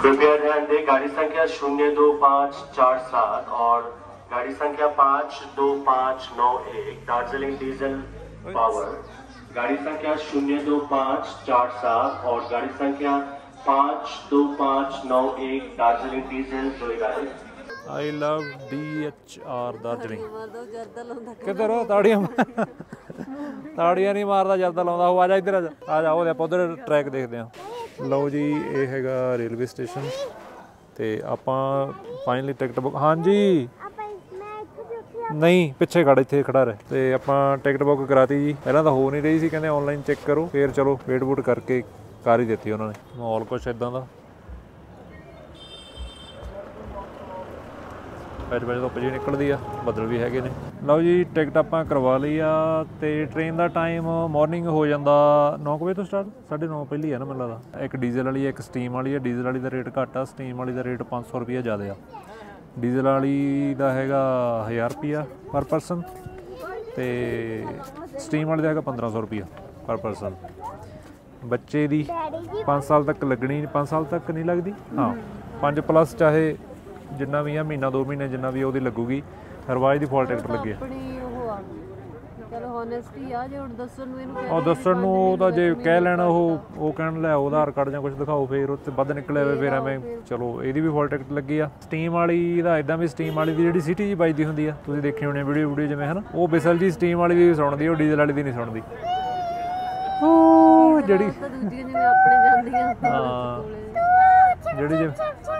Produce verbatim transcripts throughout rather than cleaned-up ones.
कृपया ध्यान दें, गाड़ी संख्या शून्य दो पाँच चार सात और गाड़ी संख्या पाँच दो पाँच नौ एक दार्जिलिंग डीजल पावर, गाड़ी संख्या शून्य दो पाँच चार सात और गाड़ी संख्या पाँच दो पाँच नौ एक Darjeeling diesel joyride. I love D H R Darjeeling. किधर हो? ताड़ियां ताड़ियां नहीं मारदा, जरदा लाउंदा। हो आ जा इधर, आ जा आ जा ओदे ਆਪਾਂ उधर ट्रैक देखते हैं। ਲਓ ਜੀ ਇਹ ਹੈਗਾ ਰੇਲਵੇ ਸਟੇਸ਼ਨ ਤੇ ਆਪਾਂ ਫਾਈਨਲੀ ਟਿਕਟ ਬੁੱਕ। ਹਾਂਜੀ नहीं पिछे खड़ा इत्थे खड़ा रहे ते आपां टिकट बुक कराती जी। पहलां तां हो नहीं रही सी, कहंदे ऑनलाइन चेक करो, फिर चलो वेट वूट करके कर ही दित्ती उन्होंने। माहौल कुछ इदां दा पैच पैच धुप्प जी निकलदी आ, बदल भी हैगे ने। लो जी टिकट आपां करवा लई आ ते ट्रेन दा टाइम मॉर्निंग हो जांदा नौ बजे तो स्टार्ट, साढ़े नौ पहली है ना मैनूं लगदा। एक डीजल वाली एक स्टीम वाली है। डीजल वाली दा रेट घट आ, स्टीम वाली दा रेट पाँच सौ रुपया ज़्यादा आ। डीजल वाली का हैगा हज़ार रुपया पर परसन तो स्टीम वाली का हैगा पंद्रह सौ रुपया पर परसन। बच्चे दी पाँच साल तक लगनी, पाँच साल तक नहीं लगती, हाँ पाँच प्लस चाहे जिन्ना भी है महीना दो महीने जिन्ना भी वो लगूगी। हरवाज की फॉल टिकट लगी है। और दसन तो जे कह लैना वो कह लै आधार कार्ड ਜਾਂ कुछ दिखाओ, फिर उससे ਵੱਧ निकले हुए फिर एवें चलो ਇਹਦੀ भी फॉल टिकट लगी आ। स्टीम वाली ਦਾ ਇਦਾਂ ਵੀ स्टीम वाली ਦੀ ਜਿਹੜੀ ਸਿਟੀ ਜੀ ਵੱਜਦੀ ਹੁੰਦੀ ਆ, ਤੁਸੀਂ ਦੇਖੀ ਹੋਣੀ ਵੀਡੀਓ ਵੀਡੀਓ ਜਿਵੇਂ ਹੈ ਨਾ, ਉਹ ਬਿਸਲ ਜੀ स्टीम वाली ਦੀ ਸੁਣਦੀ, ਉਹ ਡੀਜ਼ਲ ਵਾਲੀ ਦੀ ਨਹੀਂ ਸੁਣਦੀ। ਉਹ ਜਿਹੜੀ ਦੂਜੀਆਂ ਜਿਵੇਂ ਆਪਣੇ ਜਾਂਦੀਆਂ ਹਾਂ ਜਿਹੜੀ ਜਿਵੇਂ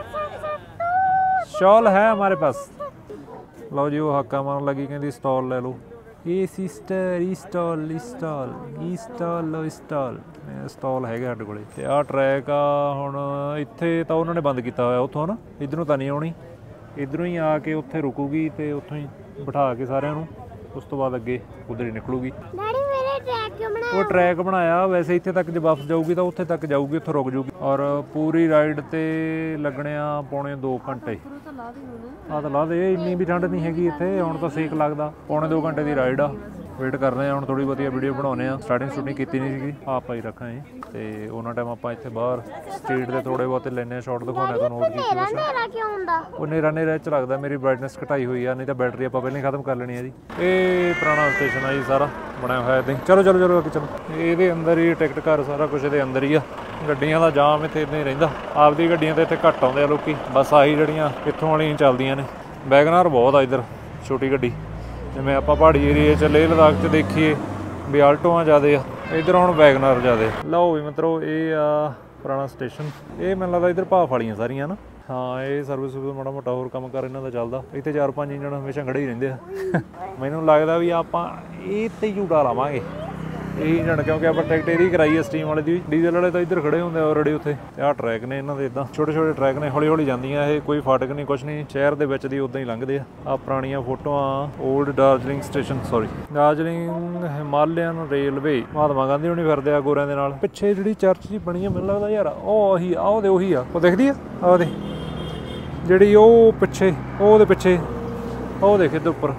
शॉल है हमारे पास। लो जी वो हक्का मारन लगी, कहती स्टॉल ले लो। ये सिस्टर इंस्टॉल इंस्टॉल इंस्टॉल लो इंस्टॉल स्टॉल है साढ़े कोल। ते आ ट्रैक आ हुण इत्थे तां उन्होंने बंद किया होया, उत्थों ना इधरों तां नहीं आउणी, इधरों ही आके उत्थे रुकूगी ते उत्थों ही बिठा के सारिਆਂ ਨੂੰ, उस तो बाद अगे उधर ही निकलूगी। वो ट्रैक बनाया वैसे इत्थे तक जो वापस जाऊगी तो उत्थे तक जाऊगी, उत्थे रुक जाऊगी। और पूरी राइड ते लगने आ पौने दो घंटे। आ तो ला दे, इन्नी भी ठंड नहीं हैगी इत्थे, हुण तो सेक लगदा। पौने दो घंटे की राइड आ, वेट कर रहे हैं हुण थोड़ी बहुती वीडियो बनाने आ। स्टार्टिंग शूटिंग की नहीं सी, आप ही रखा है तो उन्होंने टाइम आप इत्थे बाहर स्ट्रीट के थोड़े बहुत लेने शॉट दिखाने तुहानूं। वो नेरा नेरा च लगदा, मेरी ब्राइटनेस घटाई हुई है, नहीं तो बैटरी आप पहले खत्म कर लेनी है जी। ये पुराना स्टेशन है जी, सारा बनाया हुआ है। चलो चलो चलो अगे चलो। ये अंदर ही टिकट घर सारा कुछ ये अंदर ही आ। ਗੱਡੀਆਂ ਦਾ ਜਾਮ ਇੱਥੇ ਇਦਾਂ ਹੀ ਰਹਿੰਦਾ, ਆਪਦੀ ਗੱਡੀਆਂ ਤੇ ਇੱਥੇ ਘੱਟ ਆਉਂਦੇ ਆ ਲੋਕੀ, ਬਸ ਆਹੀ ਜਿਹੜੀਆਂ ਇੱਥੋਂ ਵਾਲੀਆਂ ਚੱਲਦੀਆਂ ਨੇ। ਵੈਗਨਾਰ ਬਹੁਤ ਆ ਇੱਧਰ, ਛੋਟੀ ਗੱਡੀ ਜਿਵੇਂ ਆਪਾਂ ਪਹਾੜੀ ਏਰੀਏ 'ਚ ਲੇਹ ਲਦਾਖ 'ਚ ਦੇਖੀਏ ਵੀ ਆਲਟੋਆਂ ਜ਼ਿਆਦੇ ਆ, ਇੱਧਰ ਹੁਣ ਵੈਗਨਾਰ ਜ਼ਿਆਦੇ। ਲਓ ਵੀ ਮਿੱਤਰੋ ਇਹ ਆ ਪੁਰਾਣਾ ਸਟੇਸ਼ਨ। ਇਹ ਮੈਨੂੰ ਲੱਗਦਾ ਇੱਧਰ ਭਾਫ ਵਾਲੀਆਂ ਸਾਰੀਆਂ ਨਾ, ਹਾਂ ਇਹ ਸਰਵਿਸ ਮਾੜਾ ਮੋਟਾ ਹੋਰ ਕੰਮ ਕਰ ਇਹਨਾਂ ਦਾ ਚੱਲਦਾ। ਇੱਥੇ ਚਾਰ ਪੰਜ ਇੰਜਣ ਹਮੇਸ਼ਾ ਖੜੇ ਹੀ ਰਹਿੰਦੇ ਆ। ਮੈਨੂੰ ਲੱਗਦਾ ਵੀ ਆਪਾਂ ਇਹ ਤੇ ਝੂਟਾ ਲਾਵਾਂਗੇ ਇਹ ਇੰਜਣ, ਕਿਉਂਕਿ ਆਪਾਂ ਟਿਕਟ ਇਹਦੀ ਕਰਾਈ ਹੈ स्टीम वाले ਦੀ। ਡੀਜ਼ਲ ਵਾਲੇ ਤਾਂ ਇੱਧਰ ਖੜੇ ਹੁੰਦੇ ਆਲਰੇਡੀ ਉੱਥੇ। ਤੇ ਆਹ ਟਰੈਕ ਨੇ ਇਹਨਾਂ ਦੇ, ਇੱਦਾਂ ਛੋਟੇ ਛੋਟੇ ਟਰੈਕ ਨੇ, ਹੌਲੀ ਹੌਲੀ ਜਾਂਦੀਆਂ ਇਹ, ਕੋਈ ਫਾਟਕ ਨਹੀਂ ਕੁਛ ਨਹੀਂ, ਸ਼ਹਿਰ ਦੇ ਵਿੱਚ ਦੀ ਉੱਦਾਂ ਹੀ ਲੰਘਦੇ ਆ। ਆਹ ਪੁਰਾਣੀਆਂ ਫੋਟੋਆਂ old Darjeeling station, sorry Darjeeling Himalayan railway. Mahatma Gandhi ਹੁਣੀ ਫਿਰਦੇ ਆ ਗੋਰਿਆਂ ਦੇ ਨਾਲ। ਪਿੱਛੇ ਜਿਹੜੀ ਚਰਚ ਜੀ ਬਣੀ ਆ, ਮੈਨੂੰ ਲੱਗਦਾ ਯਾਰ ਉਹ ਉਹੀ ਆ, ਉਹਦੇ ਉਹੀ ਆ, ਉਹ ਦਿਖਦੀ ਆ ਉਹਦੇ ਜਿਹੜੀ ਉਹ ਪਿੱਛੇ, ਉਹਦੇ ਪਿੱਛੇ ਉਹ ਦੇਖ ਇੱਧਰ ਉੱਪਰ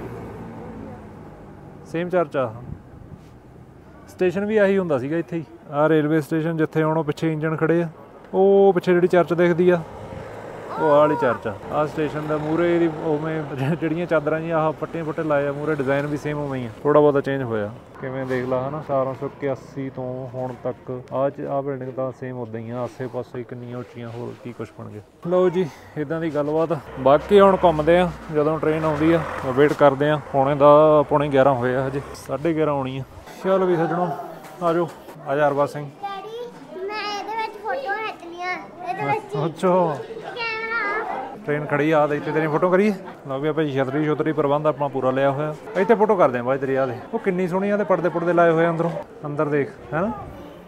ਸੇਮ ਚਰਚ ਆ। स्टेशन भी आही हुंदा सीगा इत्थे ही। आ रेलवे स्टेशन जिथे हुण पिछे इंजन खड़े आ, ਉਹ ਪਿੱਛੇ ਜਿਹੜੀ ਚਰਚ ਦਿਖਦੀ ਆ ਉਹ ਆਹ ਵਾਲੀ ਚਰਚ ਆ। ਆਹ ਸਟੇਸ਼ਨ ਦਾ ਮੂਹਰੇ ਇਹਦੀ ਉਵੇਂ ਜਿਹੜੀਆਂ ਚਾਦਰਾਂ ਜੀ ਆਹ ਫੱਟੇ ਫੁੱਟੇ ਲਾਏ ਆ ਮੂਹਰੇ, ਡਿਜ਼ਾਈਨ ਵੀ ਸੇਮ ਉਵੇਂ ਹੀ ਆ, ਥੋੜ੍ਹਾ ਬਹੁਤਾ ਚੇਂਜ ਹੋਇਆ। ਕਿਵੇਂ ਦੇਖ ਲਾ ਹੈ ਨਾ, ਸਤਾਰਾਂ ਸੌ ਇਕਿਆਸੀ ਤੋਂ ਹੁਣ ਤੱਕ ਆਹ ਚ ਆਹ ਬਿਲਡਿੰਗ ਤਾਂ ਸੇਮ ਉੱਦਾਂ ਹੀ ਆ। ਆਸੇ ਪਾਸੇ ਕਿੰਨੀਆਂ ਉੱਚੀਆਂ ਹੋਰ ਕੀ ਕੁਛ ਬਣ ਗਿਆ। ਲਓ ਜੀ ਇੱਦਾਂ ਦੀ ਗੱਲਬਾਤ। ਬਾਕੀ ਹੁਣ ਘੁੰਮਦੇ ਆ, ਜਦੋਂ ਟ੍ਰੇਨ ਆਉਂਦੀ ਆ ਵੇਟ ਕਰਦੇ ਆ। ਪੌਣੇ ਦਾ ਪੌਣੇ ਗਿਆਰਾਂ ਹੋਏ ਆ, ਹਜੇ ਸਾਢੇ ਗਿਆਰਾਂ ਆਉਣੀ ਆ। ਚਲ ਵੀ ਸੱਜਣੋ ਆ ਜਾਓ, ਆ ਜਾ ਹਰਬੰਸ ਸਿੰਘ। ਅੱਛਾ ट्रेन खड़ी आ इतने तेरी फोटो करिए। लो भी आप छतरी छुतरी प्रबंध अपना पूरा लिया हुआ। इतने फोटो करते हैं भाई तेरी आ वो किन्नी सोहनी आ, पड़दे पुड़दे लाए हुए अंदरों, अंदर देख है ना।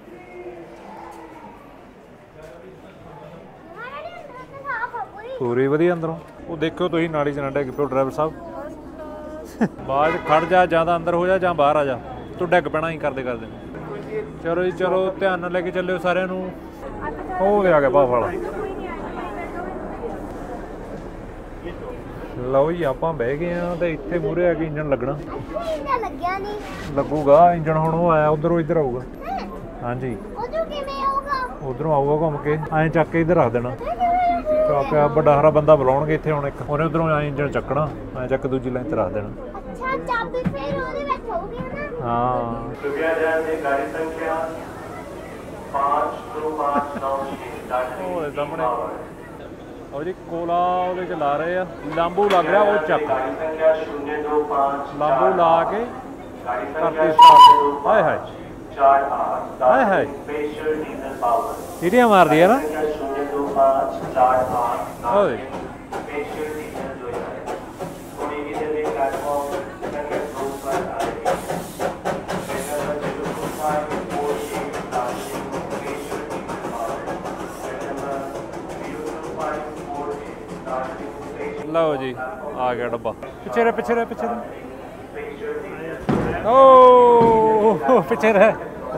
पूरी वधिया अंदरों। वो देखो तुम नाली च ना डिग पियो ड्राइवर साहब। बाद खड़ जा, ज़्यादा अंदर हो जा ਜਾਂ बाहर आ जा, तू डिग पैना ही करते करते। चलो जी चलो, ध्यान नाल लेके चलियो सारिਆਂ ਨੂੰ। ਉਹ ਆ ਗਿਆ ਭਾਫ ਵਾਲਾ। ਲਓ ਜੀ ਆਪਾਂ ਬਹਿ ਗਏ ਆ ਤੇ ਇੱਥੇ ਮੂਹਰੇ ਆ ਕੇ ਇੰਜਣ ਲੱਗਣਾ। ਇੰਜਣ ਲੱਗਿਆ ਨਹੀਂ, ਲੱਗੂਗਾ ਇੰਜਣ ਹੁਣ। ਉਹ ਆਇਆ ਉਧਰੋਂ, ਇੱਧਰ ਆਊਗਾ। ਹਾਂਜੀ ਉਧਰੋਂ ਕਿਵੇਂ ਆਊਗਾ? ਉਧਰੋਂ ਆਊਗਾ ਘੁੰਮ ਕੇ, ਐਂ ਚੱਕ ਕੇ ਇੱਧਰ ਰੱਖ ਦੇਣਾ। ਚੱਕ ਵੱਡਾ ਹਰਾ ਬੰਦਾ ਬੁਲਾਉਣਗੇ ਇੱਥੇ ਹੁਣ ਇੱਕ ਉਹਨੇ ਉਧਰੋਂ ਐ ਇੰਜਣ ਚੱਕਣਾ ਐ ਚੱਕ ਦੂਜੀ ਲਾਈਨ ਤੇ ਰੱਖ ਦੇਣਾ। अच्छा चाबी फिर ਉਹਦੇ ਵਿੱਚ ਹੋਊਗੀ ਨਾ। ਹਾਂ कृपया ध्यान दें गाड़ी संख्या पाँच दो पाँच नौ छः दार्जिलिंग ਉਹਦੇ ਸਾਹਮਣੇ पावर ਉਹ ਜੀ ਕੋਲਾ ਉਹਦੇ ਚ ਲਾ ਰਹੇ ਆ ਲਾਂਬੂ ਲੱਗ ਰਿਹਾ ਉਹ ਚੱਕ गाड़ी संख्या शून्य दो पाँच ਲਾਂਬੂ ਲਾ ਕੇ गाड़ी ਕਰਤੀ संख्या ਸਟਾਰਟ। शून्य दो ਹਾਏ पाँच ਹਾਏ चार आठ हाय हाय। दार्जिलिंग स्पेशल डीजल पावर सीढ़ियाँ मार दी है ना। संख्या शून्य दो पाँच चार आठ ओए। दार्जिलिंग स्पेशल डीजल जो है थोड़ी की जल्दी प्लेटफॉर्म संख्या दो पर आ रही है train number zero two five four eight Darjeeling special diesel power train number zero two five four eight Darjeeling special ਲਓ ਜੀ ਆ ਗਿਆ ਡੱਬਾ ਪਿੱਛੇ ਰਹਿ ਪਿੱਛੇ ਰਹਿ ਪਿੱਛੇ ਰਹਿ स्पेशल डीजल ਓ पीछे रहे।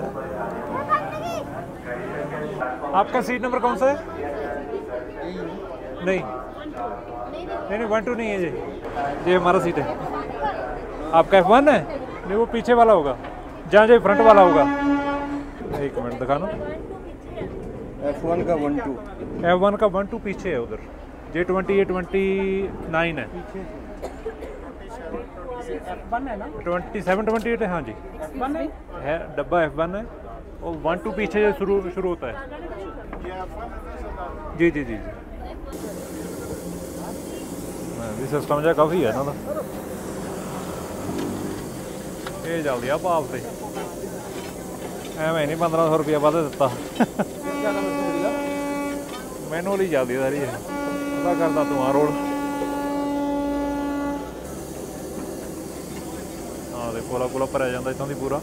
आपका सीट नंबर कौन सा है? नहीं नहीं नहीं वन टू नहीं है जी, ये हमारा सीट है। आपका एफ वन है? नहीं वो पीछे वाला होगा, जहाँ जो फ्रंट वाला होगा। एक मिनट दिखाना। एफ वन का वन टू एफ वन का वन टू पीछे है उधर। J twenty A twenty nine है, ट्वेंटी सेवन ट्वेंटी एट है। हाँ जी है डब्बा एफ वन है और वन टू पीछे से शुरू शुरू होता है। जी जी जी जी भी सिस्टम जो काफ़ी है ना ये चलती आ भाव से एवं नहीं पंद्रह सौ रुपया वध दिता मैनुअली चलती सारी पता करता तू आ रोड कोला कोला भरिया जाता इतों की पूरा।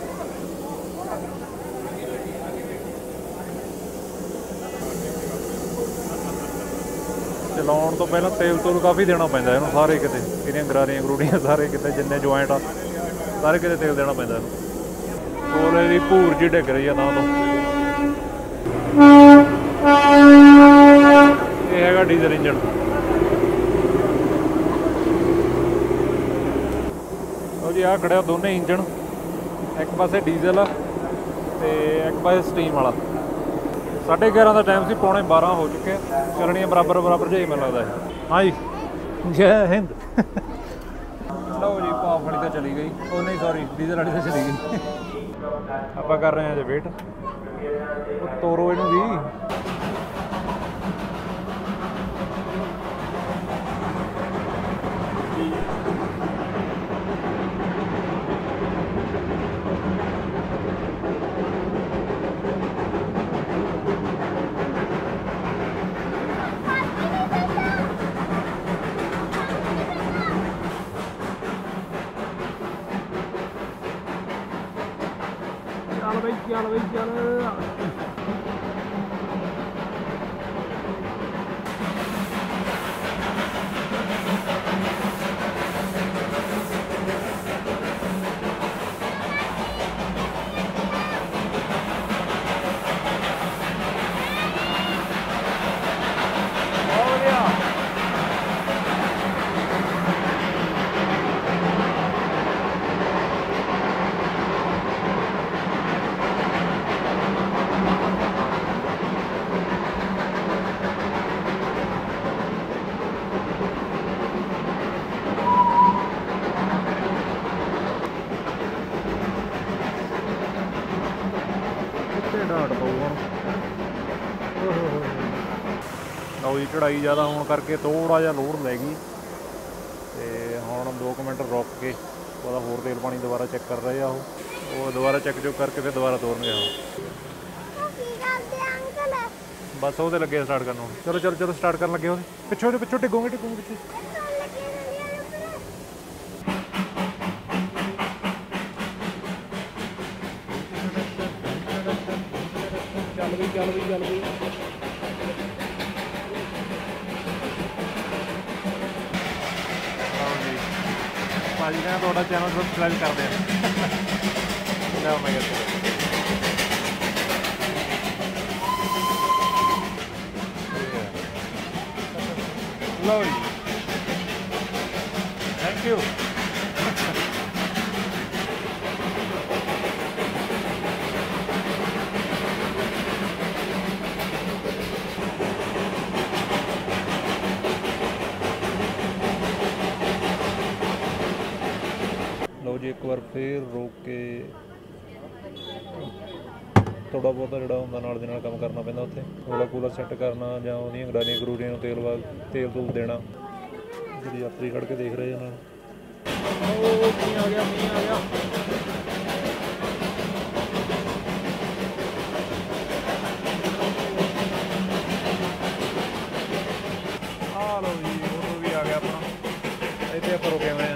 चलाउण तो पहले तेल तूल काफ़ी देना पैंदा इहनूं सारे किते इहदियां गरारियां गरूड़ियां सारे किते जिन्ने जॉइंट आ सारे किते तेल देना पैंदा इहनूं। कोले दी भूर जी डिग रही है तां तो ये हैगा डीजल इंजन। जी आ खड़िया दोने इंजन, एक पासे डीजल तो एक पासे स्टीम वाला। साढ़े ग्यारह का टाइम से पौने बारह हो चुके चलनियाँ बराबर बराबर जी मैं लगता है। हाँ जी जय हिंद। लो जी भाफ वाली तो चली गई, ओ नहीं सॉरी डीजल वाली तो चली गई। आप कर रहे हैं जी वेट तोरो इनू भी। चल भाई चल भाई चल। ਲਓ ਜੀ ਚੜਾਈ ज़्यादा ਹੋਣ ਕਰਕੇ ਥੋੜਾ ਜਿਹਾ ਲੋਡ ਲੈ ਗਈ ਤੇ ਹੁਣ ਦੋ ਕੁ ਮਿੰਟ ਰੁਕ ਕੇ ਉਹਦਾ ਹੋਰ ਤੇਲ ਪਾਣੀ ਦੁਬਾਰਾ ਚੈੱਕ ਕਰ ਰਹੇ ਆ ਉਹ ਉਹ ਦੁਬਾਰਾ ਚੈੱਕ ਚੁੱਕ ਕਰਕੇ ਫਿਰ ਦੁਬਾਰਾ ਤੋਰਨਗੇ ਉਹ ਬਸ ਉਹਦੇ ਲੱਗੇ ਸਟਾਰਟ ਕਰਨ ਨੂੰ। ਚਲੋ ਚਲੋ ਚਲੋ ਸਟਾਰਟ ਕਰਨ ਲੱਗੇ ਉਹਦੇ ਪਿੱਛੋਂ ਉਹਦੇ ਪਿੱਛੋਂ ਡਿੱਗੋਗੇ ਡਿੱਗੋਗੇ ਪਿੱਛੇ। ਚੱਲ ਵੀ ਚੱਲ ਵੀ ਚੱਲ ਵੀ ਭਾਜੀ ਨੇ ਤੁਹਾਡਾ ਚੈਨਲ ਸਬਸਕ੍ਰਾਈਬ ਕਰ ਦਿਆ। ਲਓ ਮੈਂ ਕਹਿੰਦਾ ਲਓ ਜੀ ਥੈਂਕ ਯੂ। ਵਾਰ ਫੇਰ ਰੋਕ ਕੇ ਥੋੜ੍ਹਾ ਬਹੁਤਾ ਜਿਹੜਾ ਹੁੰਦਾ ਨਾਲ ਦੇ ਨਾਲ ਕੰਮ ਕਰਨਾ ਪੈਂਦਾ ਉੱਥੇ। ਥੋੜਾ ਕੂਲਰ ਸੈੱਟ ਕਰਨਾ ਜਾਂ ਉਹਦੀਆਂ ਗਰਾਰੀਆਂ ਗਰੂਰੀਆਂ ਨੂੰ ਤੇਲ ਵਾ ਤੇਲ ਤੂਲ ਦੇਣਾ। ਜਿਹੜੀ ਯਾਤਰੀ ਖੜ੍ਹ ਕੇ ਦੇਖ ਰਹੇ ਉਹਨਾਂ ਨੂੰ। ਉਹ ਮੀਂਹ ਆ ਗਿਆ, ਮੀਂਹ ਆ ਗਿਆ। ਆ ਲਓ ਜੀ, ਉਹ ਵੀ ਆ ਗਿਆ ਆਪਣਾ। ਇੱਥੇ ਆਪਾਂ ਰੁਕੇ ਹੋਏ ਆ।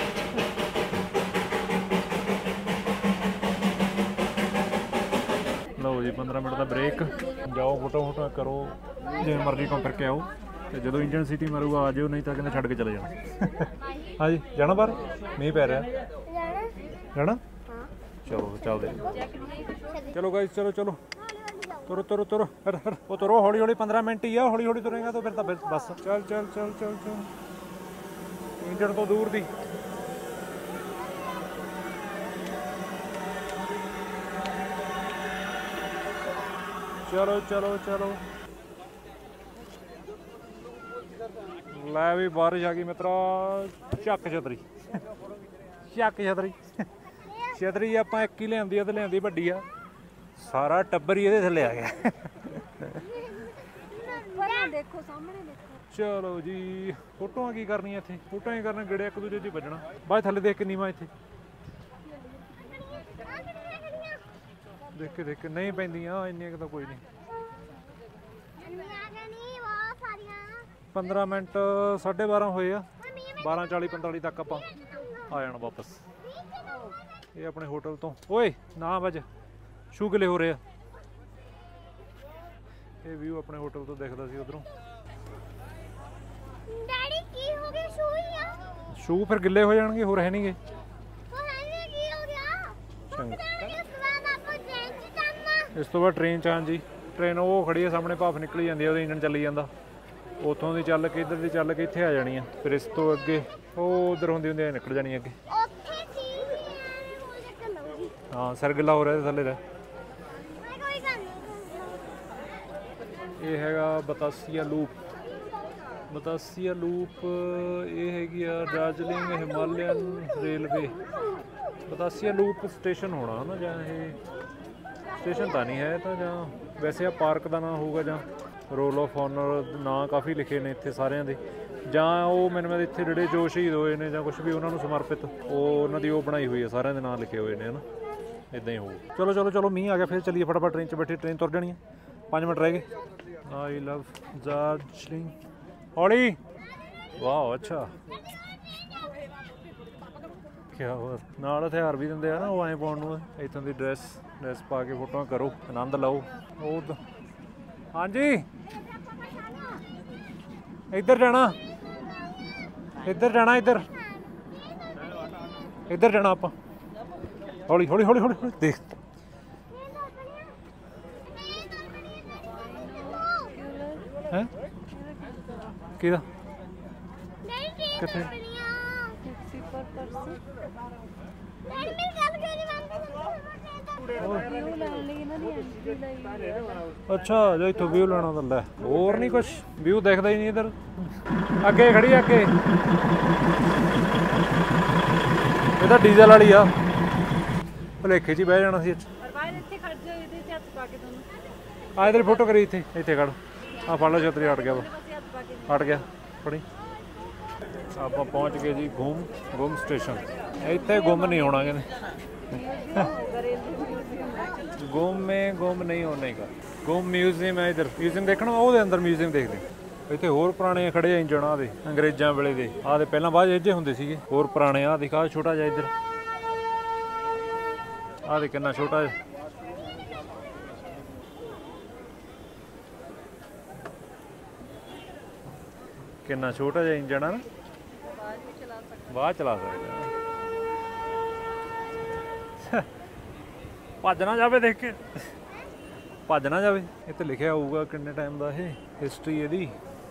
ਲਓ ਜੀ ਪੰਦਰਾਂ ਮਿੰਟ ਦਾ ਬ੍ਰੇਕ। ਜਾਓ ਫੋਟੋ ਫੋਟੋ ਕਰੋ, ਜਿਵੇਂ ਮਰਜ਼ੀ ਘੁੰਮ ਫਿਰ ਕੇ ਆਓ। ਤੇ ਜਦੋਂ ਇੰਜਨ ਸਿਟੀ ਮਾਰੂਗਾ ਆ ਜਾਓ, ਨਹੀਂ ਤਾਂ ਕਹਿੰਦੇ ਛੱਡ ਕੇ ਚਲੇ ਜਾਣਾ। ਹਾਂਜੀ ਜਾਣਾ ਬਾਹਰ, ਮੀਂਹ ਪੈ ਰਿਹਾ। ਜਾਣਾ ਚਲੋ ਚੱਲਦੇ। ਚਲੋ ਗਾਇਸ ਚਲੋ ਚਲੋ ਤੁਰੋ ਤੁਰੋ ਤੁਰੋ। ਹਰ ਹਰ ਉਹ ਤੁਰੋ ਹੌਲੀ ਹੌਲੀ, ਪੰਦਰਾਂ ਮਿੰਟ ਹੀ ਆ। ਹੌਲੀ ਹੌਲੀ ਤੁਰੇਗਾ ਤਾਂ ਫਿਰ ਤਾਂ ਬਸ। ਚੱਲ ਚੱਲ ਚੱਲ ਚੱਲ ਚੱਲ ਇੰਜਨ ਤੋਂ ਦੂਰ ਦੀ। ਚਲੋ ਚਲੋ ਚਲੋ। ਲੈ ਵੀ ਬਾਰਿਸ਼ ਆ ਗਈ ਮਿੱਤਰਾ। ਚੱਕ ਛਤਰੀ, ਚੱਕ ਛਤਰੀ। ਛਤਰੀ ਆਪਾਂ ਇੱਕ ਹੀ ਲਿਆਂਦੀ ਆ ਤੇ ਲਿਆਂਦੀ ਵੱਡੀ ਆ। ਸਾਰਾ ਟੱਬਰ ਹੀ ਇਹਦੇ ਥੱਲੇ ਆ ਗਿਆ। ਦੇਖੋ ਸਾਹਮਣੇ ਦੇਖੋ। ਚਲੋ ਜੀ ਫੋਟੋਆਂ ਕੀ ਕਰਨੀਆਂ ਇੱਥੇ? ਫੋਟੋਆਂ ਹੀ ਕਰਨਾ, ਗੇੜੇ ਇੱਕ ਦੂਜੇ 'ਚ ਵੱਜਣਾ। ਬਾਅਦ ਥੱਲੇ ਦੇਖ ਕੇ ਨੀਵਾਂ ਇੱਥੇ ਦੇਖ ਕੇ ਦੇਖ ਕੇ ਨਹੀਂ ਪੈਂਦੀਆਂ ਇੰਨੀਆਂ ਕੁ ਤਾਂ ਕੋਈ ਨਹੀਂ। ਪੰਦਰਾਂ ਮਿੰਟ ਸਾਢੇ ਬਾਰਾਂ ਹੋਏ ਆ। ਬਾਰਾਂ ਚਾਲੀ ਪੰਤਾਲੀ ਤੱਕ ਆਪਾਂ ਆ ਜਾਣਾ ਵਾਪਸ। ਇਹ ਆਪਣੇ ਹੋਟਲ ਤੋਂ। ਓਏ ਨਾ ਵੱਜ, ਸ਼ੂ ਗਿਲੇ ਹੋ ਰਹੇ ਆ। ਇਹ ਵਿਊ ਆਪਣੇ ਹੋਟਲ ਤੋਂ ਦਿਖਦਾ ਸੀ ਉਧਰੋਂ। ਡੈਡੀ ਕੀ ਹੋ ਗਿਆ? ਸ਼ੂ ਹੀ ਆ। ਸ਼ੂ ਫਿਰ ਗਿੱਲੇ ਹੋ ਜਾਣਗੇ, ਹੋਰ ਹੈ ਨਹੀਂਗੇ। ਉਹ ਹੈ ਕੀ ਹੋ ਗਿਆ? ਚੰਗਾ, ਇਸ ਵਾਰ ਆਪਾਂ ਟ੍ਰੇਨ 'ਚ ਜਾਣਾ। ਇਸ ਤੋਂ ਬਾਅਦ ਟ੍ਰੇਨ 'ਚ ਆਂ ਜੀ। ਟ੍ਰੇਨ ਉਹ ਖੜੀ ਆ ਸਾਹਮਣੇ, ਭਾਫ ਨਿਕਲੀ ਜਾਂਦੀ ਆ, ਉਹਦਾ ਇੰਜਨ ਚੱਲੀ ਜਾਂਦਾ। ਉੱਥੋਂ ਦੀ ਚੱਲ ਕੇ ਇੱਧਰ ਦੀ ਚੱਲ ਕੇ ਇੱਥੇ ਆ ਜਾਣੀ ਆ। ਫਿਰ ਇਸ ਤੋਂ ਅੱਗੇ ਉਹ ਉਧਰ ਹੁੰਦੀ ਹੁੰਦੀ ਨਿਕਲ ਜਾਣੀ ਅੱਗੇ। ਉੱਥੇ ਕੀ ਐਵੇਂ ਹੋ ਜਾ ਕੇ ਲਊਗੀ। ਹਾਂ ਸਿਰ ਗਿੱਲਾ ਹੋ ਰਿਹਾ ਤੇ ਥੱਲੇ ਦਾ। ਮੈਂ ਕੋਈ ਗੱਲ ਨਹੀਂ। ਇਹ ਹੈਗਾ ਬਤਾਸੀਆ ਲੂਪ। ਬਤਾਸੀਆ ਲੂਪ ਇਹ ਹੈਗੀ ਆ Darjeeling Himalayan railway. Batasia loop station ਹੋਣਾ ਹੈ ਨਾ, ਜਾਂ ਇਹ ਸਟੇਸ਼ਨ ਤਾਂ ਨਹੀਂ ਹੈ ਤਾਂ, ਜਾਂ ਵੈਸੇ ਆ ਪਾਰਕ ਦਾ ਨਾਂ ਹੋਊਗਾ, ਜਾਂ ਰੋਲ ਆਫ ਆਨਰ ਨਾਂ ਕਾਫੀ ਲਿਖੇ ਨੇ ਇੱਥੇ ਸਾਰਿਆਂ ਦੇ। ਜਾਂ ਉਹ ਮੈਨੂੰ ਇੱਥੇ ਜਿਹੜੇ ਜੋ ਸ਼ਹੀਦ ਹੋਏ ਨੇ ਜਾਂ ਕੁਛ ਵੀ ਉਹਨਾਂ ਨੂੰ ਸਮਰਪਿਤ, ਉਹ ਉਹਨਾਂ ਦੀ ਉਹ ਬਣਾਈ ਹੋਈ ਹੈ, ਸਾਰਿਆਂ ਦੇ ਨਾਂ ਲਿਖੇ ਹੋਏ ਨੇ ਹੈ ਨਾ। ਇੱਦਾਂ ਹੀ ਹੋਊ। ਚਲੋ ਚਲੋ ਚਲੋ ਮੀਂਹ ਆ ਗਿਆ, ਫਿਰ ਚੱਲੀਏ ਫਟਾਫਟ। ਟ੍ਰੇਨ 'ਚ ਬੈਠੀ, ਟ੍ਰੇਨ ਤੁਰ ਜਾਣੀ ਹੈ। ਪੰਜ ਮਿੰਟ ਰਹਿ ਗਏ। ਆਈ ਲਵ ਦਾਰਜਲਿੰਗ। ਹੌਲੀ। ਵਾਹ ਅੱਛਾ। ਕਿਆ ਹੋਰ ਨਾਲ ਹਥਿਆਰ ਵੀ ਦਿੰਦੇ ਆ ਨਾ ਉਹ ਐਂ ਪਾਉਣ ਨੂੰ। ਇੱਥੋਂ ਦੀ ਡਰੈਸ ਡਰੈਸ ਪਾ ਕੇ ਫੋਟੋਆਂ ਕਰੋ, ਆਨੰਦ ਲਓ। ਉਹ ਹਾਂਜੀ ਇੱਧਰ ਜਾਣਾ, ਇੱਧਰ ਜਾਣਾ, ਇੱਧਰ ਇੱਧਰ ਜਾਣਾ ਆਪਾਂ। ਹੌਲੀ ਹੌਲੀ ਹੌਲੀ ਹੌਲੀ ਦੇਖ। ਹੈ ਕਿਹਦਾ? ਕਿੱਥੇ? ਅੱਛਾ ਜੋ ਇੱਥੋਂ ਵਿਊ ਲੈਣਾ ਤਾਂ ਲੈ, ਹੋਰ ਨਹੀਂ ਕੁਛ। ਵਿਊ ਦਿਖਦਾ ਹੀ ਨਹੀਂ ਇੱਧਰ। ਅੱਗੇ ਖੜੀ ਅੱਗੇ। ਇਹ ਤਾਂ ਡੀਜ਼ਲ ਵਾਲੀ ਆ। ਭੁਲੇਖੇ 'ਚ ਹੀ ਬਹਿ ਜਾਣਾ ਸੀ। ਆ ਇਧਰ ਫੋਟੋ ਕਰੀ ਇੱਥੇ, ਇੱਥੇ ਖੜ। ਆ ਫੜ ਲਓ ਛਤਰੀ। ਹਟ ਗਿਆ ਵਾ, ਹਟ ਗਿਆ। ਫੜੀ। ਆਪਾਂ ਪਹੁੰਚ ਗਏ ਜੀ ਗੁੰਮ ਗੁੰਮ ਸਟੇਸ਼ਨ। ਇੱਥੇ ਗੁੰਮ ਨਹੀਂ ਹੋਣਾ ਕਹਿੰਦੇ। ਗੁੰਮ ਮੇ ਗੁੰਮ ਨਹੀਂ ਹੋਣੇ ਕਾ। ਗੁੰਮ ਮਿਊਜ਼ੀਅਮ ਹੈ ਇੱਧਰ। ਮਿਊਜ਼ੀਅਮ ਦੇਖਣਾ, ਉਹਦੇ ਅੰਦਰ ਮਿਊਜ਼ੀਅਮ ਦੇਖਦੇ। ਇੱਥੇ ਹੋਰ ਪੁਰਾਣੇ ਖੜੇ ਇੰਜਣ ਆ ਦੇ, ਅੰਗਰੇਜ਼ਾਂ ਵੇਲੇ ਦੇ। ਆਹ ਦੇ ਪਹਿਲਾਂ ਬਾਅਦ ਇਹਦੇ ਹੁੰਦੇ ਸੀਗੇ ਹੋਰ ਪੁਰਾਣੇ। ਆਹ ਦਿਖਾ ਛੋਟਾ ਜਿਹਾ ਇੱਧਰ। ਆਹ ਦੇ ਕਿੰਨਾ ਛੋਟਾ ਜਿਹਾ। ਕਿੰਨਾ ਛੋਟਾ ਜਿਹਾ ਇੰਜਣ ਆ ਨਾ, ਬਾਅਦ ਚਲਾ ਸਕਦਾ। ਭੱਜ ਨਾ ਜਾਵੇ, ਦੇਖ ਕੇ ਭੱਜ ਨਾ ਜਾਵੇ। ਇੱਥੇ ਲਿਖਿਆ ਹੋਊਗਾ ਕਿੰਨੇ ਟਾਈਮ ਦਾ ਇਹ ਹਿਸਟਰੀ ਇਹਦੀ।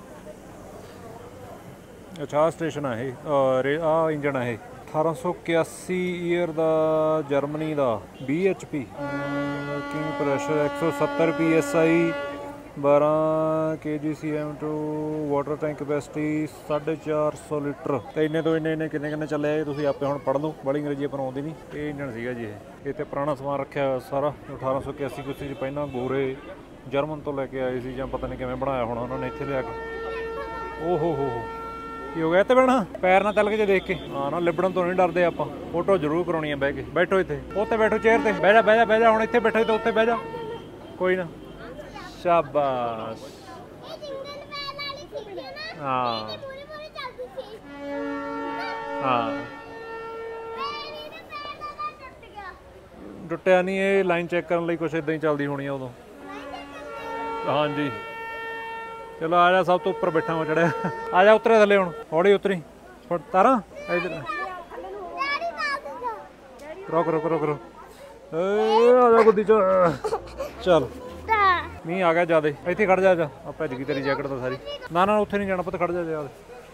ਅੱਛਾ ਸਟੇਸ਼ਨ ਆ ਇਹ, ਆ ਇੰਜਣ ਆ ਇਹ। ਅਠਾਰਾਂ ਸੌ ਇਕਿਆਸੀ ਈਅਰ ਦਾ, ਜਰਮਨੀ ਦਾ। ਵੀਹ ਐਚ ਪੀ ਵਰਕਿੰਗ ਪ੍ਰੈਸ਼ਰ, ਇੱਕ ਸੌ ਸੱਤਰ ਪੀ ਐਸ ਆਈ, ਬਾਰਾਂ K G C M two water tank capacity ਸਾਢੇ ਚਾਰ ਸੌ ਲੀਟਰ ਤੇ ਇੰਨੇ ਤੋਂ ਇੰਨੇ ਇੰਨੇ ਕਿੰਨੇ ਕਿੰਨੇ ਚੱਲੇ ਇਹ ਤੁਸੀਂ ਆਪੇ ਹੁਣ ਪੜ੍ਹ ਲਓ। ਬੜੀ ਅੰਗਰੇਜ਼ੀ ਆਪਾਂ ਨੂੰ ਆਉਂਦੀ ਨਹੀਂ। ਇਹ ਇੰਜਣ ਸੀਗਾ ਜੀ ਇਹ ਇੱਥੇ ਪੁਰਾਣਾ ਸਮਾਨ ਰੱਖਿਆ ਹੋਇਆ ਸਾਰਾ ਅਠਾਰਾਂ ਸੌ ਇਕਿਆਸੀ ਕੁਸੀ 'ਚ ਪਹਿਲਾਂ ਗੋਰੇ ਜਰਮਨ ਤੋਂ ਲੈ ਕੇ ਆਏ ਸੀ ਜਾਂ ਪਤਾ ਨਹੀਂ ਕਿਵੇਂ ਬਣਾਇਆ ਹੋਣਾ ਉਹਨਾਂ ਨੇ ਇੱਥੇ ਲਿਆ ਕੇ। ਓ ਹੋ ਹੋ ਹੋ ਕੀ ਹੋ ਗਿਆ ਇੱਥੇ ਬਹਿਣਾ ਪੈਰ ਨਾਲ ਤਲਕ ਜੇ ਦੇਖ ਕੇ। ਹਾਂ ਨਾ ਲਿਬੜਨ ਤੋਂ ਨਹੀਂ ਡਰਦੇ ਆਪਾਂ। ਫੋਟੋ ਜ਼ਰੂਰ ਕਰਾਉਣੀ ਆ ਬਹਿ ਕੇ। ਬੈਠੋ ਇੱਥੇ ਉੱਥੇ ਬੈਠੋ ਚੇਅਰ ਤੇ ਬਹਿ ਜਾ ਬਹਿ ਜਾ ਬਹਿ ਜਾ ਹੁਣ ਇੱਥੇ ਬੈਠੋ ਤੇ ਉੱਥੇ ਬਹਿ ਜਾ ਕੋਈ ਨਾ ਸ਼ਾਬਾਸ਼। ਇਹ ਸਿੰਗਲ ਪੈਰ ਵਾਲੀ ਸੀ ਨਾ ਹਾਂ ਪੂਰੀ ਪੂਰੀ ਚੱਲਦੀ ਸੀ। ਹਾਂ ਮੇਰੀ ਦੇ ਪੈਰ ਦਾ ਤਾਂ ਟੁੱਟ ਗਿਆ। ਟੁੱਟਿਆ ਨਹੀਂ ਇਹ ਲਾਈਨ ਚੈੱਕ ਕਰਨ ਲਈ ਕੁਛ ਇਦਾਂ ਹੀ ਚੱਲਦੀ ਹੋਣੀ ਆ ਉਦੋਂ। ਹਾਂਜੀ ਚਲੋ ਆ ਜਾ ਸਭ ਤੋਂ ਉੱਪਰ ਬੈਠਾ ਮੈਂ ਚੜਿਆ। ਆ ਜਾ ਉਤਰੇ ਥੱਲੇ ਹੁਣ ਹੌਲੀ ਉਤਰੀ ਹੁਣ ਤਾਰਾਂ ਇਧਰ ਡੈਡੀ ਨਾਲ ਦੂਜਾ ਰੁਕ ਰੁਕ ਰੁਕ ਰੁਕ ਏ ਆ ਜਾ ਗੁੱਦੀ ਚ ਚੱਲ ਤਾਂ ਮੀਂਹ ਆ ਗਿਆ ਜਿਆਦੇ ਇੱਥੇ ਖੜ ਜਾ ਜਾ ਆ ਭੱਜ ਗਈ ਤੇਰੀ ਜੈਕਟ ਤਾਂ ਸਾਰੀ। ਨਾ ਨਾ ਉੱਥੇ ਨਹੀਂ ਜਾਣਾ ਪੁੱਤ ਖੜ ਜਾ ਜਾ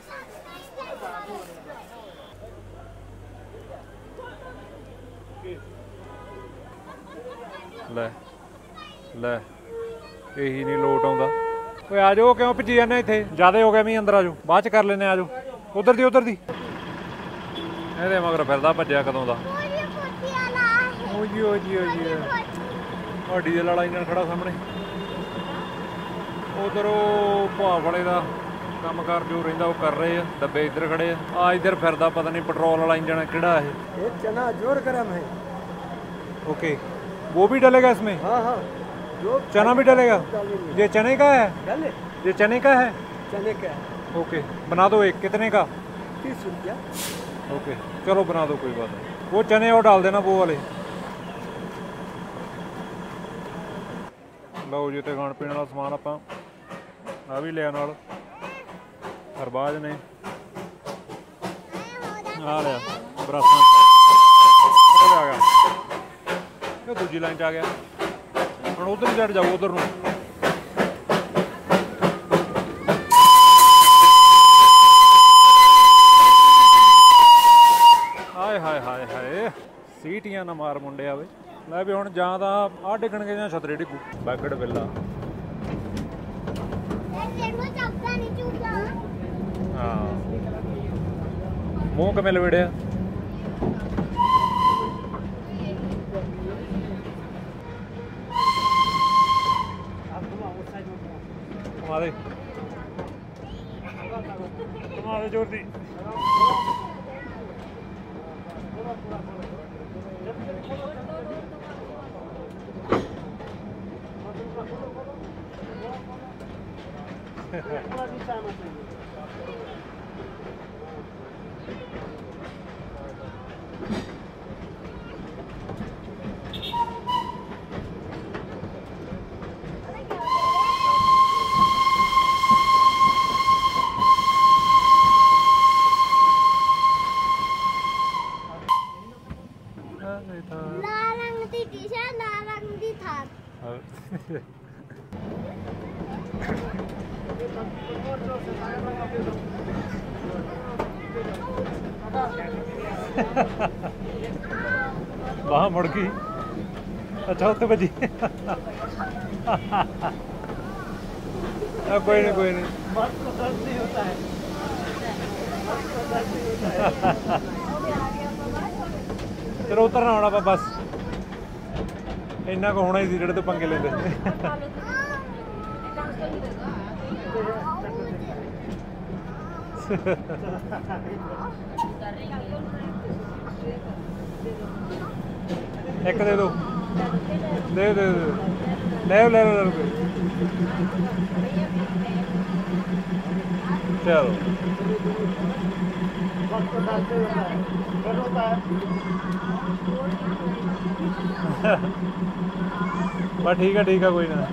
ਲੈ ਲੈ ਇਹੀ ਨਹੀਂ ਲੋਟ ਆਉਂਦਾ। ਓਏ ਆ ਜਾਓ ਕਿਉਂ ਭੱਜੀ ਜਾਂਦੇ ਇੱਥੇ ਜਿਆਦੇ ਹੋ ਗਿਆ ਮੀਂਹ ਅੰਦਰ ਆ ਜਾਓ ਬਾਅਦ ਚ ਕਰ ਲੈਨੇ ਆ ਜਾਓ ਉਧਰ ਦੀ ਉਧਰ ਦੀ। ਇਹਦੇ ਮਗਰ ਫਿਰਦਾ ਭੱਜਿਆ ਕਦੋਂ ਦਾ। ਪੂਰੀ ਫੁੱਟੀ ਵਾਲਾ ਓ ਜੀ ਓ ਜੀ ਓ ਜੀ ਆ ਡੀਜ਼ਲ ਵਾਲਾ ਇੰਜਣ ਖੜਾ ਸਾਹਮਣੇ। ਉਧਰ ਉਹ ਭਾਵ ਵਾਲੇ ਦਾ ਕੰਮ ਕਾਰ ਜੋ ਰਹਿੰਦਾ ਉਹ ਕਰ ਰਹੇ ਆ। ਡੱਬੇ ਇੱਧਰ ਖੜੇ ਆ। ਆ ਇੱਧਰ ਫਿਰਦਾ ਪਤਾ ਨਹੀਂ ਪੈਟਰੋਲ ਵਾਲਾ ਇੰਜਣ ਕਿਹੜਾ ਇਹ। ये चना जोर गरम है। ओके वो भी डलेगा इसमें। हाँ हाँ जो चना भी डलेगा। ये चने का है डाले ये चने का है। चने का ओके बना दो एक कितने का। तीस रुपया। ओके चलो बना दो कोई बात नहीं। वो चने और डाल देना वो वाले। लो जी तो खाण पीने वाला समान आप आ भी लिया नाल अरबाज ने आ लिया बरासा आ गया ये दूजी लाइन च आ गया ਹੁਣ ਉਧਰ ਚੜ ਜਾਓ ਉਧਰ ਨੂੰ। ਹਾਏ ਹਾਏ ਹਾਏ ਹਾਏ ਸੀਟੀਆਂ ਨਾ ਮਾਰ ਮੁੰਡਿਆ ਵੇ। ਲੈ ਵੀ ਹੁਣ ਜਾਂ ਤਾਂ ਆਹ ਡਿੱਗਣਗੇ ਜਾਂ ਛਤਰੇ ਡਿੱਗੂ। ਬੈਕੜ ਵਿਲਾ ਦੇਖੋ ਚੱਪਾ ਨਹੀਂ ਚੁੱਕਾ। ਹਾਂ ਮੂੰਹ ਕਿਵੇਂ ਲਵੇੜਿਆ। ਕਮਾ ਦੇ ਕਮਾ ਦੇ ਜ਼ੋਰ ਦੀ। ਲਾਲ ਰੰਗ ਦੀ ਟੀ-ਸ਼ਰਟ ਲਾਲ ਰੰਗ ਦੀ ਥਾਰ। ਬਾਹ ਮੁੜ ਗਈ। ਅੱਛਾ ਉੱਥੇ ਵੱਜੀ। ਆ ਕੋਈ ਨਹੀਂ ਕੋਈ ਨਹੀਂ मस्त को दर्द नहीं होता है। मस्त को दर्द नहीं होता है। ਚਲੋ ਉਤਰਨਾ ਆਉਣਾ ਆਪਾਂ ਬਸ ਇੰਨਾ ਕੁ ਹੋਣਾ ਹੀ ਸੀ ਜਿਹੜੇ ਤੋਂ ਪੰਗੇ ਲੈਂਦੇ। ਇੱਕ ਦੇ ਦੋ ਦੇ ਦੇ ਲੈ ਲੈ ਲੈ ਚਲੋ मस्त को दर्द नहीं होता है। दर्द होता है। ਬਸ ਠੀਕ ਆ ਠੀਕ ਆ ਕੋਈ ਨਾ।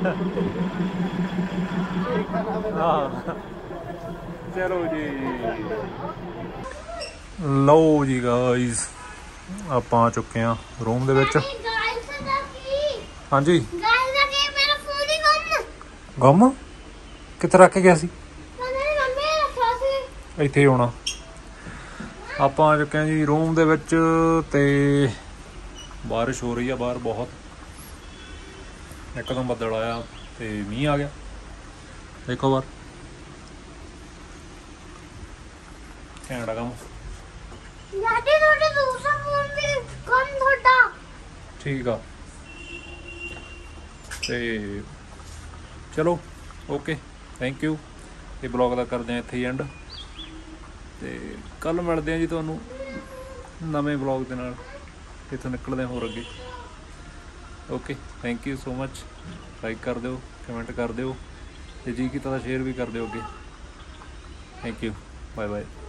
ਹਾਂ ਚਲੋ ਜੀ ਲਓ ਜੀ ਗਾਇਸ ਆਪਾਂ ਆ ਚੁੱਕੇ ਆ ਰੂਮ ਦੇ ਵਿੱਚ। ਗਾਇਸ ਦਾ ਕੀ ਹਾਂਜੀ ਗਾਇਸ ਦਾ ਕੀ ਮੇਰਾ ਫੋਨ ਹੀ ਗੁੰਮ। ਗੁੰਮ ਕਿੱਥੇ ਰੱਖ ਕੇ ਗਿਆ ਸੀ। ਮੇਰੀ ਮੰਮੀ ਨੇ ਰੱਖਿਆ ਸੀ ਇੱਥੇ ਹੀ ਹੋਣਾ। ਆਪਾਂ ਆ ਚੁੱਕੇ ਆ ਜੀ ਰੂਮ ਦੇ ਵਿੱਚ ਤੇ ਬਾਰਿਸ਼ ਹੋ ਰਹੀ ਆ ਬਾਹਰ ਬਹੁਤ। ਇੱਕਦਮ ਬੱਦਲ ਆਇਆ ਤੇ ਮੀਂਹ ਆ ਗਿਆ। ਦੇਖੋ ਬਾਹਰ ਘੈਂਟ ਕੰਮ। ਡੈਡੀ ਤੁਹਾਡੇ ਦੂਸਰਾ ਫੋਨ ਵੀ ਕੰਮ ਤੁਹਾਡਾ ਠੀਕ ਆ ਤੇ ਚਲੋ ਓਕੇ ਥੈਂਕ ਯੂ। ਇਹ ਬਲੌਗ ਦਾ ਕਰਦੇ ਹਾਂ ਇੱਥੇ ਹੀ ਐਂਡ ਤੇ ਕੱਲ੍ਹ ਮਿਲਦੇ ਹਾਂ ਜੀ ਤੁਹਾਨੂੰ ਨਵੇਂ ਬਲੌਗ ਦੇ ਨਾਲ। ਇੱਥੋਂ ਨਿਕਲਦੇ ਹਾਂ ਹੋਰ ਅੱਗੇ। Okay thank you so much. Like ਕਰ ਦਿਓ, ਕਮੈਂਟ ਕਰ ਦਿਓ ਤੇ ਜੀ ਕੀਤਾ ਤਾਂ ਸ਼ੇਅਰ ਵੀ ਕਰ ਦਿਓ ਅੱਗੇ। Thank you bye bye.